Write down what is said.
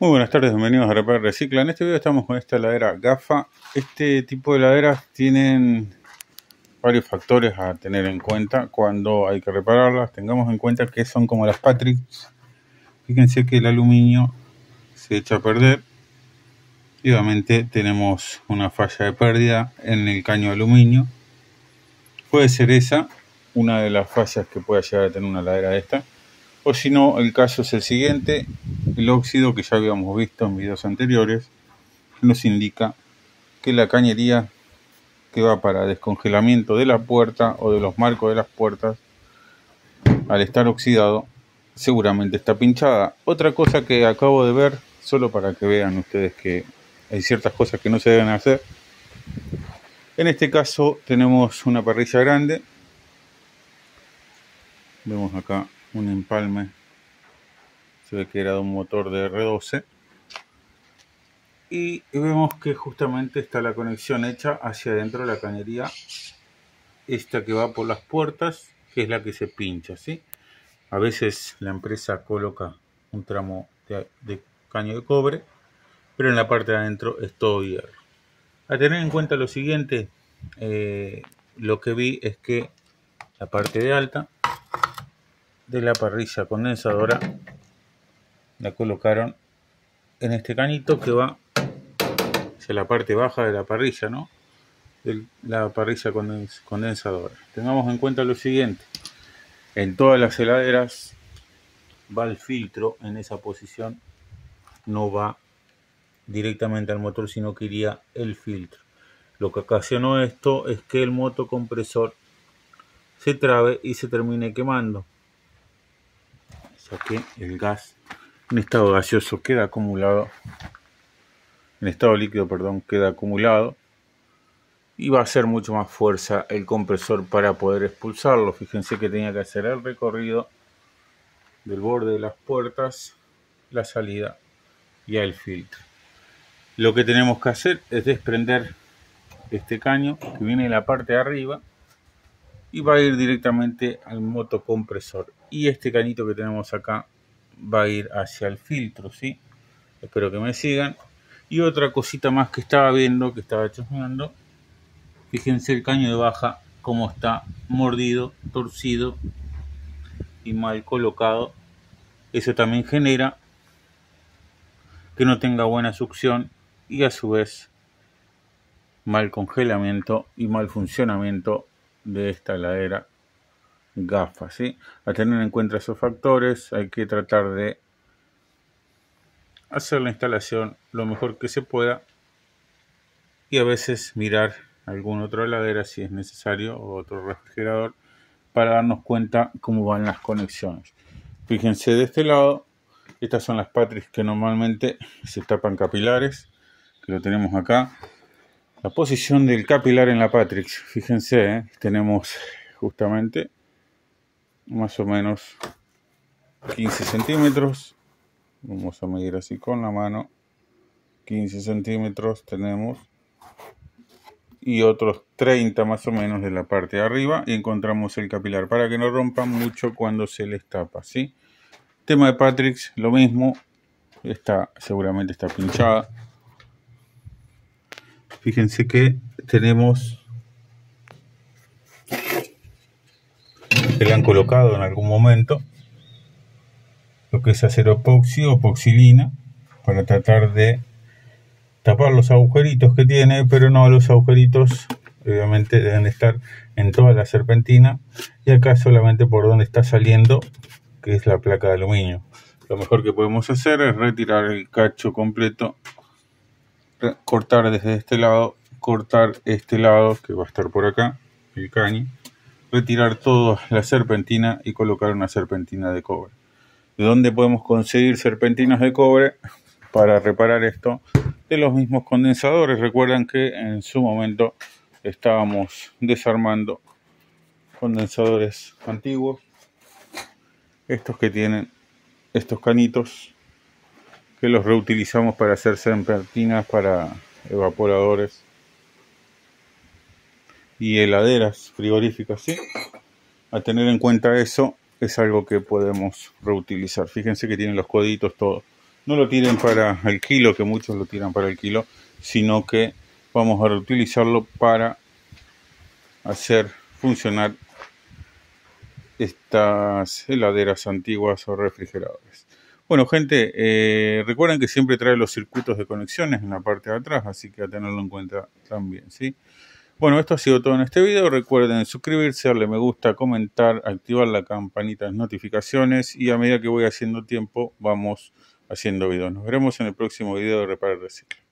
Muy buenas tardes, bienvenidos a Repair Recicla. En este video estamos con esta heladera Gafa. Este tipo de heladeras tienen varios factores a tener en cuenta cuando hay que repararlas. Tengamos en cuenta que son como las Patrick. Fíjense que el aluminio se echa a perder y obviamente tenemos una falla de pérdida en el caño de aluminio. Puede ser esa una de las fallas que pueda llegar a tener una heladera de esta. O si no, el caso es el siguiente: el óxido, que ya habíamos visto en videos anteriores, nos indica que la cañería que va para descongelamiento de la puerta o de los marcos de las puertas, al estar oxidado, seguramente está pinchada. Otra cosa que acabo de ver, solo para que vean ustedes que hay ciertas cosas que no se deben hacer. En este caso tenemos una parrilla grande. Vemos acá un empalme, se ve que era de un motor de R12, y vemos que justamente está la conexión hecha hacia adentro de la cañería, esta que va por las puertas, que es la que se pincha, ¿sí? A veces la empresa coloca un tramo de caño de cobre, pero en la parte de adentro es todo hierro. A tener en cuenta lo siguiente, lo que vi es que la parte de alta de la parrilla condensadora la colocaron en este canito que va hacia la parte baja de la parrilla, ¿no? De la parrilla condensadora. Tengamos en cuenta lo siguiente: en todas las heladeras va el filtro en esa posición, no va directamente al motor, sino que iría el filtro. Lo que ocasionó esto es que el motocompresor se trabe y se termine quemando, ya que el gas en estado gaseoso queda acumulado, en estado líquido, perdón, queda acumulado, y va a hacer mucho más fuerza el compresor para poder expulsarlo. Fíjense que tenía que hacer el recorrido del borde de las puertas, la salida y el filtro. Lo que tenemos que hacer es desprender este caño que viene de la parte de arriba y va a ir directamente al motocompresor, y este cañito que tenemos acá va a ir hacia el filtro, ¿sí? Espero que me sigan. Y otra cosita más que estaba viendo, que estaba chusmeando, fíjense el caño de baja cómo está mordido, torcido y mal colocado. Eso también genera que no tenga buena succión y a su vez mal congelamiento y mal funcionamiento de esta heladera Gafa, ¿sí? A tener en cuenta esos factores, hay que tratar de hacer la instalación lo mejor que se pueda y a veces mirar alguna otra heladera si es necesario, o otro refrigerador, para darnos cuenta cómo van las conexiones. Fíjense de este lado, estas son las Patrick que normalmente se tapan capilares, que lo tenemos acá. La posición del capilar en la Patrick, fíjense, tenemos justamente más o menos 15 centímetros. Vamos a medir así con la mano. 15 centímetros tenemos, y otros 30 más o menos de la parte de arriba, y encontramos el capilar para que no rompan mucho cuando se les tapa, ¿sí? Tema de Patrick, lo mismo, seguramente está pinchada. Fíjense que tenemos que le han colocado en algún momento lo que es acero epoxi o epoxilina para tratar de tapar los agujeritos que tiene, pero no, los agujeritos obviamente deben estar en toda la serpentina, y acá solamente por donde está saliendo, que es la placa de aluminio. Lo mejor que podemos hacer es retirar el cacho completo, cortar desde este lado, cortar este lado que va a estar por acá, el caño, retirar toda la serpentina y colocar una serpentina de cobre. ¿De dónde podemos conseguir serpentinas de cobre para reparar esto? De los mismos condensadores. Recuerdan que en su momento estábamos desarmando condensadores antiguos, estos que tienen estos canitos, que los reutilizamos para hacer serpentinas para evaporadores y heladeras frigoríficas, ¿sí? A tener en cuenta eso, es algo que podemos reutilizar. Fíjense que tienen los coditos todos. no lo tiren para el kilo, que muchos lo tiran para el kilo, sino que vamos a reutilizarlo para hacer funcionar estas heladeras antiguas o refrigeradores. Bueno, gente, recuerden que siempre trae los circuitos de conexiones en la parte de atrás, así que a tenerlo en cuenta también, ¿sí? Bueno, esto ha sido todo en este video. Recuerden suscribirse, darle me gusta, comentar, activar la campanita de notificaciones y a medida que voy haciendo tiempo vamos haciendo videos. Nos veremos en el próximo video de Repara y Recicla.